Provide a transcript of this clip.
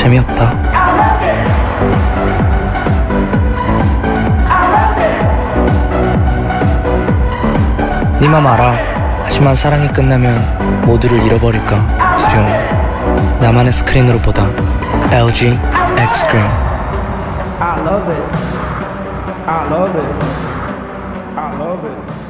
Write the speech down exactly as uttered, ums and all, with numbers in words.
재미없다. 네 맘 알아. 하지만 사랑이 끝나면 모두를 잃어버릴까 두려워. 나만의 스크린으로 보다 엘지 X스크린. I love it. I love it. I love it.